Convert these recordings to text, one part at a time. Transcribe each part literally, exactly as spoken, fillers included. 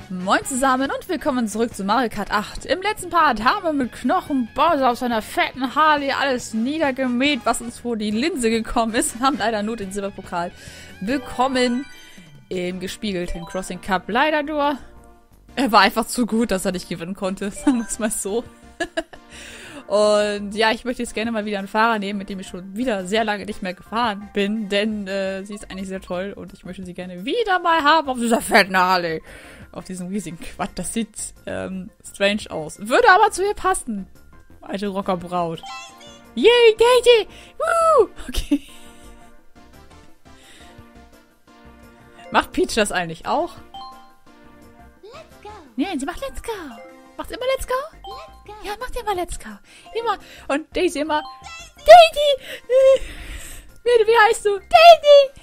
Moin zusammen und willkommen zurück zu Mario Kart acht. Im letzten Part haben wir mit Knochen Bowser auf seiner fetten Harley alles niedergemäht, was uns vor die Linse gekommen ist. Wir haben leider nur den Silberpokal bekommen im gespiegelten Crossing Cup. Leider nur, er war einfach zu gut, dass er nicht gewinnen konnte, sagen wir es mal so. Und ja, ich möchte jetzt gerne mal wieder einen Fahrer nehmen, mit dem ich schon wieder sehr lange nicht mehr gefahren bin, denn äh, sie ist eigentlich sehr toll und ich möchte sie gerne wieder mal haben auf dieser fetten Harley. Auf diesem riesigen Quad. Das sieht ähm, strange aus. Würde aber zu ihr passen. Alte Rockerbraut. Yay, Daisy! Woo! Okay. Macht Peach das eigentlich auch? Let's go. Nee, sie macht Let's Go. Macht immer Let's Go? Let's go. Ja, macht immer Let's Go. Immer. Und Daisy immer. Daisy! Wie, wie heißt du? Daisy!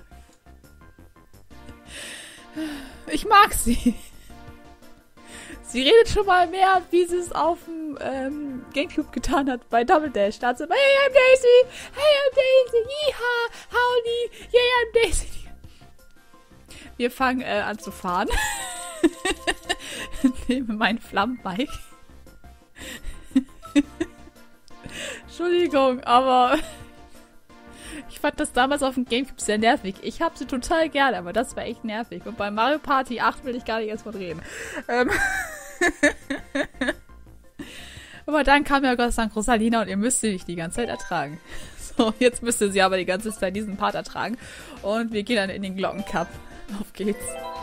Ich mag sie. Sie redet schon mal mehr, wie sie es auf dem ähm, Gamecube getan hat bei Double Dash. Da hat sie immer, hey, I'm Daisy! Hey, I'm Daisy! Yeehaw! Howdy! Yeah, I'm Daisy! Wir fangen äh, an zu fahren. Nehme mein Flammenbike. Entschuldigung, aber ich fand das damals auf dem Gamecube sehr nervig. Ich habe sie total gerne, aber das war echt nervig. Und bei Mario Party acht will ich gar nicht erst von reden. Ähm aber dann kam ja Gott sei Dank Rosalina und ihr müsst sie nicht die ganze Zeit ertragen. So, jetzt müsst ihr sie aber die ganze Zeit diesen Part ertragen. Und wir gehen dann in den Glockencup. Auf geht's.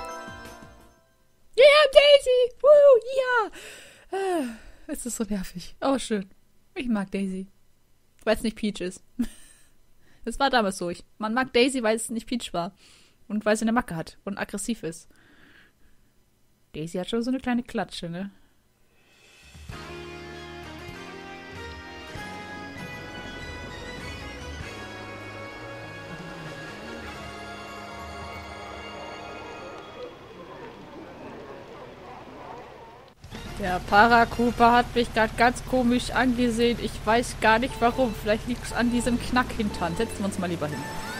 Yeah, Daisy! Woo, ja! Yeah. Es ist so nervig. Oh, schön. Ich mag Daisy. Weil es nicht Peach ist. Das war damals so. Ich, man mag Daisy, weil es nicht Peach war. Und weil sie eine Macke hat und aggressiv ist. Daisy hat schon so eine kleine Klatsche, ne? Der Paratrooper hat mich gerade ganz komisch angesehen. Ich weiß gar nicht warum. Vielleicht liegt es an diesem Knackhintern. Setzen wir uns mal lieber hin.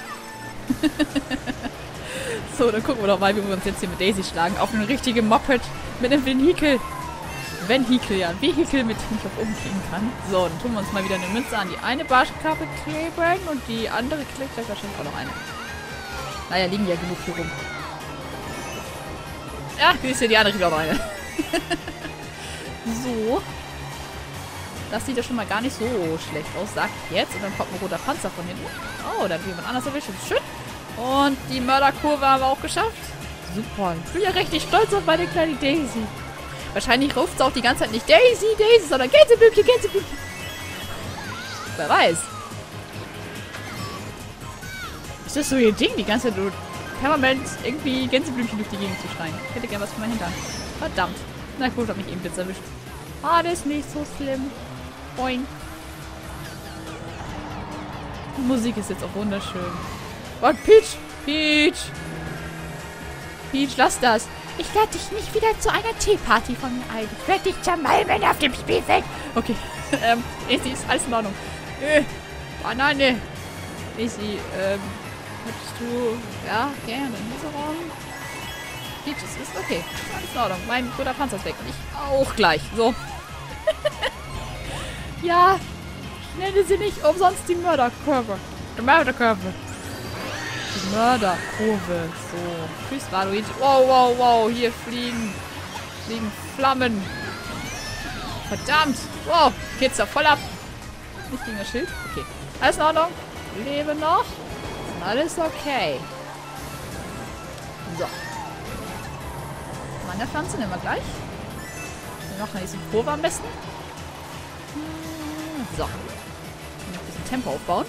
So, dann gucken wir doch mal, wie wir uns jetzt hier mit Daisy schlagen. Auf einem richtigen Moped mit einem Vehikel. Vehikel, ja. Ein Vehikel, mit dem ich auch umfliegen kann. So, dann tun wir uns mal wieder eine Münze an die eine Barschkappe kleben und die andere klebt gleich wahrscheinlich auch noch eine. Naja, liegen ja genug hier rum. Ja, hier ist ja die andere wieder noch eine. So. Das sieht ja schon mal gar nicht so schlecht aus, sagt jetzt. Und dann kommt ein roter Panzer von hinten. Oh, da hat jemand anders erwischt. Das ist schön. Und die Mörderkurve haben wir auch geschafft. Super. Ich bin ja richtig stolz auf meine kleine Daisy. Wahrscheinlich ruft sie auch die ganze Zeit nicht Daisy, Daisy, sondern Gänseblümchen, Gänseblümchen. Wer weiß. Ist das so ihr Ding, die ganze Zeit nur permanent irgendwie Gänseblümchen durch die Gegend zu schreien? Ich hätte gerne was von meinem Hintern. Verdammt. Na gut, hab mich eben Blitz erwischt. Ah, das ist nicht so schlimm. Boing. Die Musik ist jetzt auch wunderschön. Oh, Peach! Peach! Peach, lass das. Ich werde dich nicht wieder zu einer Teeparty von mir ein. Ich werde dich zermalmen auf dem Spielfeld. Okay. ähm, Daisy, ist alles in Ordnung. Äh, Banane. Daisy, ähm, hättest du... Ja, gerne. In diesem Raum. Peach, es ist okay. Alles in Ordnung. Mein guter Panzer ist weg. Und ich auch gleich. So. Ja. Ich nenne sie nicht umsonst die Mörderkurve. Die Mörderkurve. Die Mörderkurve. So. Tschüss, Waluigi. Wow, wow, wow. Hier fliegen. Fliegen Flammen. Verdammt. Wow. Geht's da voll ab. Nicht gegen das Schild. Okay. Alles in Ordnung. Wir leben noch. Alles okay. So. An der Pflanze nehmen wir gleich. Wir machen jetzt die Kurve am besten. So. Noch ein bisschen Tempo aufbauen.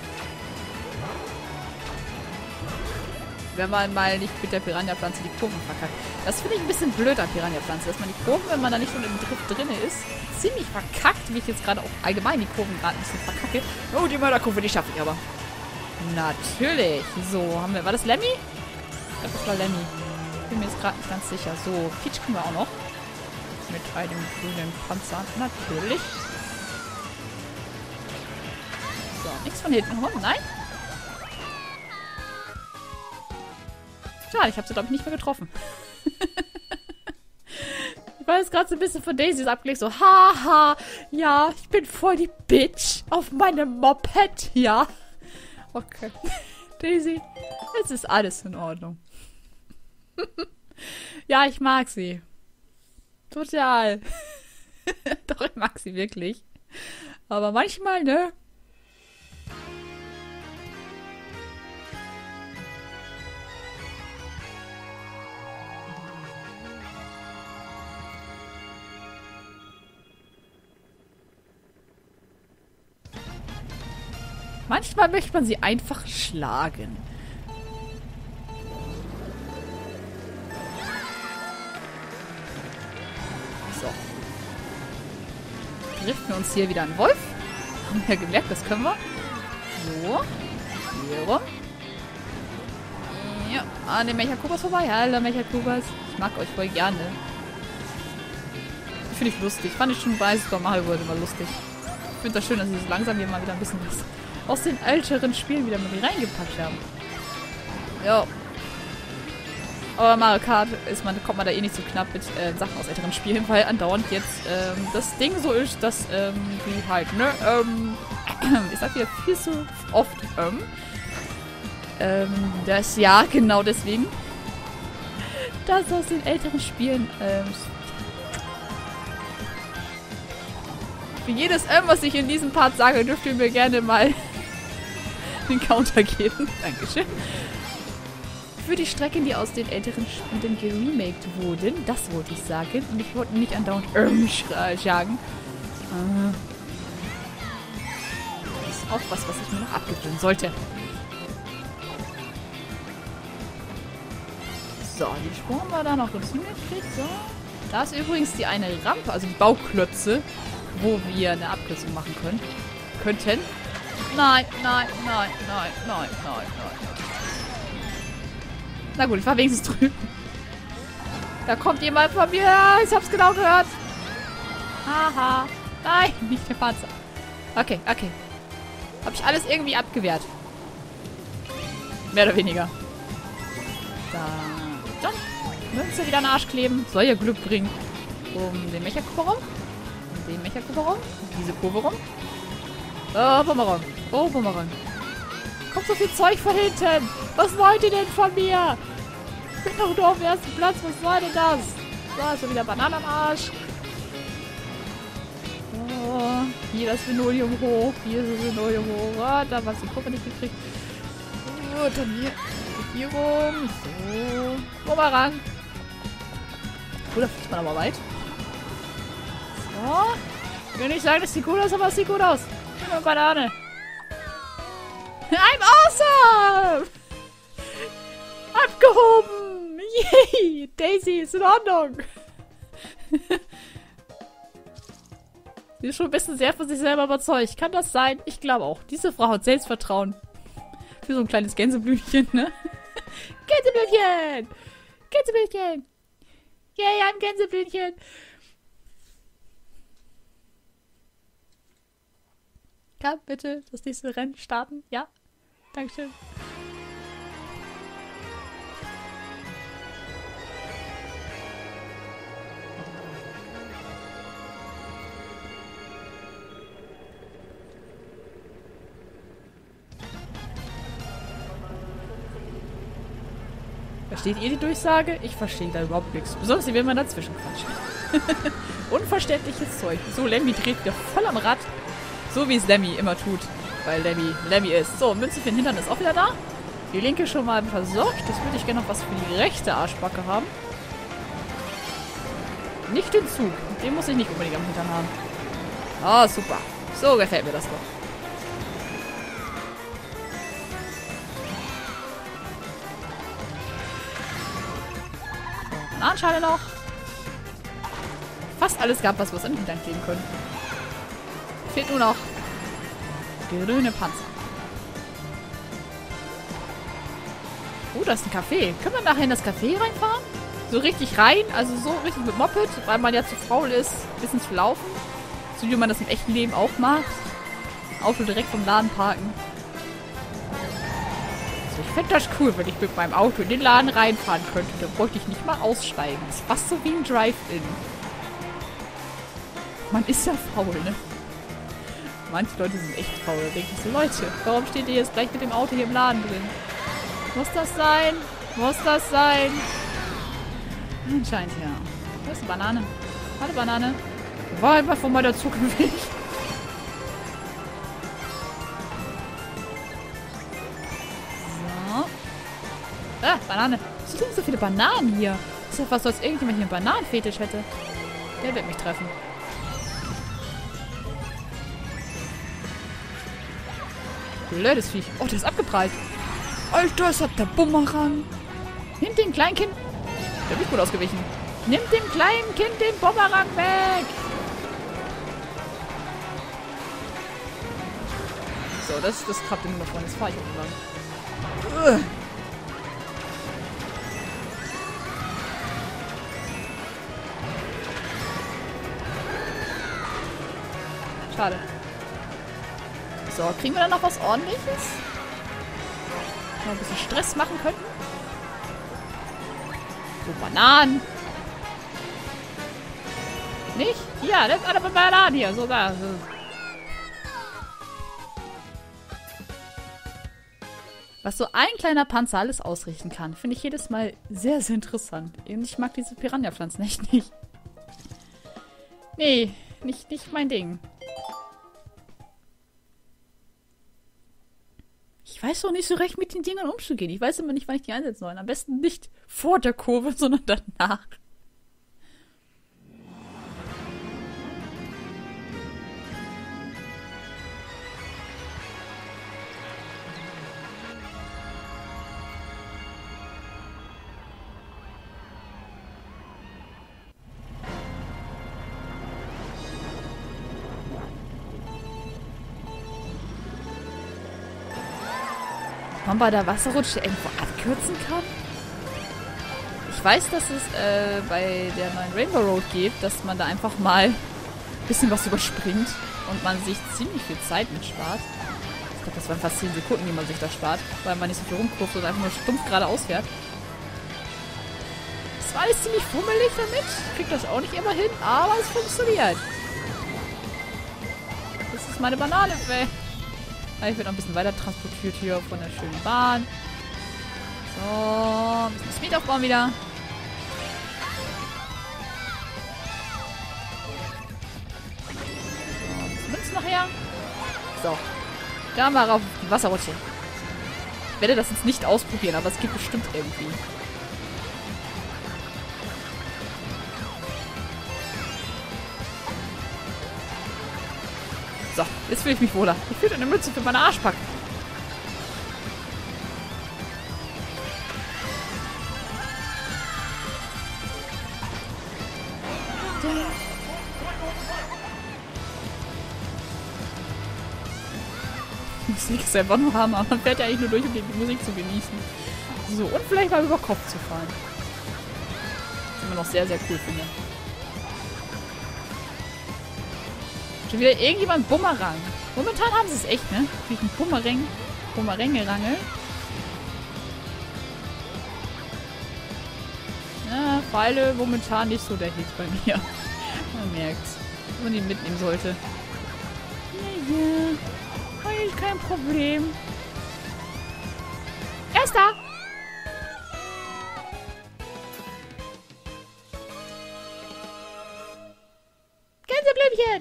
Wenn man mal nicht mit der Piranha-Pflanze die Kurven verkackt. Das finde ich ein bisschen blöd an Piranha-Pflanze, dass man die Kurven, wenn man da nicht schon im Drift drin ist, ziemlich verkackt, wie ich jetzt gerade auch allgemein die Kurven gerade ein bisschen verkacke. Oh, die Mörderkurve, die schaffe ich aber. Natürlich. So, haben wir... War das Lemmy? Ich glaube, das war Lemmy. Bin mir jetzt gerade nicht ganz sicher. So, Peach können wir auch noch. Mit einem grünen Panzer. Natürlich. So, nichts von hinten rum. Nein. Schade, ich habe sie, glaube ich, nicht mehr getroffen. Ich war jetzt gerade so ein bisschen von Daisys abgelegt, so, haha, ja, ich bin voll die Bitch auf meinem Moped, ja. Okay. Daisy, es ist alles in Ordnung. Ja, ich mag sie. Total. Doch, ich mag sie wirklich. Aber manchmal, ne? Manchmal möchte man sie einfach schlagen. So. Driften wir uns hier wieder einen Wolf. Haben wir gemerkt, das können wir. So. Hier rum. Ja, an den Mechakubas vorbei. Hallo Mechakubas. Ich mag euch voll gerne. Finde ich lustig. Fand ich schon bei Super Mario World immer lustig. Ich finde das schön, dass sie so langsam hier mal wieder ein bisschen was aus den älteren Spielen wieder mal reingepackt haben. Ja. Aber Mario Kart ist man, kommt man da eh nicht so knapp mit äh, Sachen aus älteren Spielen, weil andauernd jetzt ähm, das Ding so ist, dass ähm, wie halt, ne, ähm, ich sag hier viel zu oft, ähm, ähm, das, ja, genau deswegen, dass aus den älteren Spielen, ähm, für jedes M, was ich in diesem Part sage, dürft ihr mir gerne mal den Counter geben. Dankeschön. Für die Strecken, die aus den älteren Spielen geremaked wurden, das wollte ich sagen. Und ich wollte nicht andauernd ähm sagen. Äh, das ist auch was, was ich mir noch abgewöhnen sollte. So, die Sprung haben wir da noch uns hingekriegt. So. Da ist übrigens die eine Rampe, also die Bauklötze, wo wir eine Abkürzung machen können. Könnten. Nein, nein, nein, nein, nein, nein, nein. Na gut, ich war wenigstens drüben. Da kommt jemand von mir. Ich hab's genau gehört. Haha. Nein, nicht der Panzer. Okay, okay. Hab ich alles irgendwie abgewehrt. Mehr oder weniger. Da. Dann. Münze wieder an den Arsch kleben. Soll ja Glück bringen. Um den Mechakuba rum. Um den Mechakuba rum. Um diese Kurve rum. Oh, Bumerang. Oh, Bumerang. Kommt so viel Zeug von hinten. Was wollt ihr denn von mir? Ich bin doch nur auf dem ersten Platz. Was soll denn das? So, ist so wieder Banane am Arsch. Oh, hier das Linoleum hoch. Hier ist das Linoleum hoch. Oh, da was die Kurve nicht gekriegt. Oh, dann hier. Hier rum. So. Bumerang. Oh, da fliegt man aber weit. So. Ich will nicht sagen, das sieht gut aus, aber es sieht gut aus. Eine Banane. I'm awesome! Abgehoben! Yay! Daisy ist in Ordnung. Sie ist schon ein bisschen sehr von sich selber überzeugt. Kann das sein? Ich glaube auch. Diese Frau hat Selbstvertrauen. Für so ein kleines Gänseblümchen, ne? Gänseblümchen! Gänseblümchen! Yay, ein Gänseblümchen! Kann bitte das nächste Rennen starten? Ja? Dankeschön. Versteht ihr die Durchsage? Ich verstehe da überhaupt nichts. Besonders wenn man dazwischen quatscht. Unverständliches Zeug. So, Lemmy dreht wieder voll am Rad. So wie es Lemmy immer tut. Weil Lemmy Lemmy ist. So, Münze für den Hintern ist auch wieder da. Die linke schon mal versorgt. Das würde ich gerne noch was für die rechte Arschbacke haben. Nicht den Zug. Den muss ich nicht unbedingt am Hintern haben. Ah, super. So gefällt mir das doch. So, Bananenschale noch. Fast alles gab, was wir uns an den Hintern kleben können. Fehlt nur noch grüne Panzer. Oh, da ist ein Café. Können wir nachher in das Café reinfahren? So richtig rein? Also so richtig mit Moped, weil man ja zu faul ist, ein bisschen zu laufen. So wie man das im echten Leben auch macht. Auto direkt vom Laden parken. Also ich fände das cool, wenn ich mit meinem Auto in den Laden reinfahren könnte. Da bräuchte ich nicht mal aussteigen. Das ist fast so wie ein Drive-In. Man ist ja faul, ne? Manche Leute sind echt faul. Da denke ich so, Leute, warum steht ihr jetzt gleich mit dem Auto hier im Laden drin? Muss das sein? Muss das sein? Anscheinend ja. Wo ist die Banane? Warte, Banane. War einfach von meiner Zug im Weg. So. Ah, Banane. Wieso liegen so viele Bananen hier? Das ist ja fast so, als irgendjemand hier einen Bananenfetisch hätte. Der wird mich treffen. Blödes Viech. Oh, der ist abgeprallt. Alter, es hat der Bumerang. Nimm den kleinen Kind. Der ist gut ausgewichen. Nimm dem kleinen Kind den Bumerang weg. So, das, das klappt immer davon. Jetzt fahre ich auch lang. Ugh. Schade. So, kriegen wir dann noch was Ordentliches? Noch ein bisschen Stress machen könnten? So, Bananen. Nicht? Ja, das ist eine Banane hier. So, da. Was so ein kleiner Panzer alles ausrichten kann, finde ich jedes Mal sehr, sehr interessant. Und ich mag diese Piranha-Pflanzen echt nicht. Nee, nicht, nicht mein Ding. Ich weiß doch nicht so recht, mit den Dingern umzugehen. Ich weiß immer nicht, wann ich die einsetzen soll. Am besten nicht vor der Kurve, sondern danach. Man bei der Wasserrutsche irgendwo abkürzen kann? Ich weiß, dass es äh, bei der neuen Rainbow Road gibt, dass man da einfach mal ein bisschen was überspringt und man sich ziemlich viel Zeit mitspart. Ich glaube, das waren fast zehn Sekunden, die man sich da spart, weil man nicht so viel rumkurft und einfach nur stumpf geradeaus fährt. Das war alles ziemlich fummelig damit. Ich krieg das auch nicht immer hin, aber es funktioniert. Das ist meine Banane. Ich werde noch ein bisschen weiter transportiert hier von der schönen Bahn. So, ein bisschen Speed aufbauen wieder. So, ein bisschen Münzen noch her. So, da mal rauf auf die Wasserrutsche. Ich werde das jetzt nicht ausprobieren, aber es geht bestimmt irgendwie. So, jetzt fühle ich mich wohler. Ich fühle eine Mütze für meine Arschback. Die Musik ist einfach nur Hammer. Man fährt ja eigentlich nur durch, um die Musik zu genießen. So, und vielleicht mal über Kopf zu fahren. Was ich immer noch sehr, sehr cool finde. Schon wieder irgendjemand Bumerang. Momentan haben sie es echt, ne? Wie ein Bumerang. Bumerängerangel. Ja, Pfeile momentan nicht so der Hit bei mir. Man merkt's. Wenn man die mitnehmen sollte. Ja, ja. Eigentlich kein Problem. Erster! Gänseblümchen!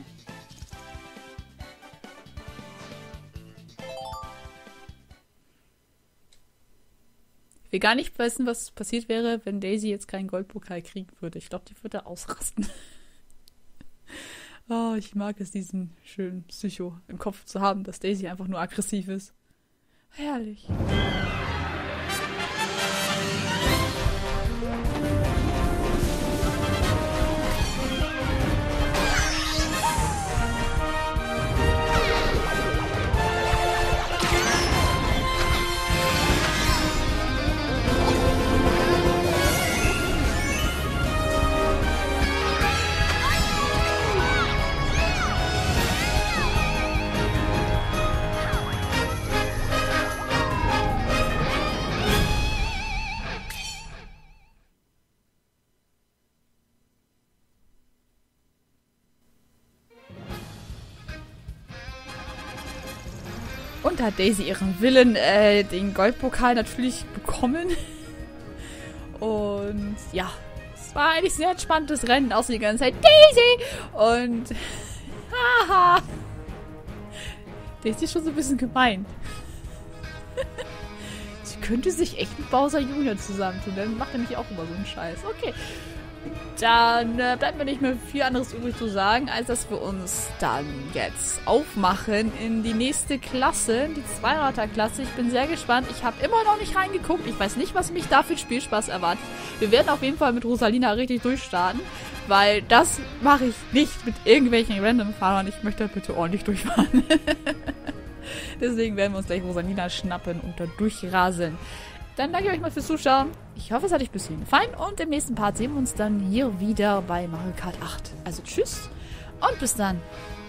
Ich will gar nicht wissen, was passiert wäre, wenn Daisy jetzt keinen Goldpokal kriegen würde. Ich glaube, die würde ausrasten. Oh, ich mag es, diesen schönen Psycho im Kopf zu haben, dass Daisy einfach nur aggressiv ist. Herrlich. und da hat Daisy ihren Willen, äh, den Goldpokal natürlich bekommen. Und ja, es war eigentlich ein sehr entspanntes Rennen, außer die ganze Zeit Daisy! Und haha! Daisy ist schon so ein bisschen gemein. Sie könnte sich echt mit Bowser Junior zusammentun, dann macht er nämlich auch immer so einen Scheiß. Okay. Dann äh, bleibt mir nicht mehr viel anderes übrig zu sagen, als dass wir uns dann jetzt aufmachen in die nächste Klasse, die Zweirater-Klasse. Ich bin sehr gespannt. Ich habe immer noch nicht reingeguckt. Ich weiß nicht, was mich da für Spielspaß erwartet. Wir werden auf jeden Fall mit Rosalina richtig durchstarten, weil das mache ich nicht mit irgendwelchen Random-Fahrern. Ich möchte bitte ordentlich durchfahren. Deswegen werden wir uns gleich Rosalina schnappen und da durchrasen. Dann danke ich euch mal fürs Zuschauen. Ich hoffe, es hat euch bis hierhin gefallen. Und im nächsten Part sehen wir uns dann hier wieder bei Mario Kart acht. Also tschüss und bis dann.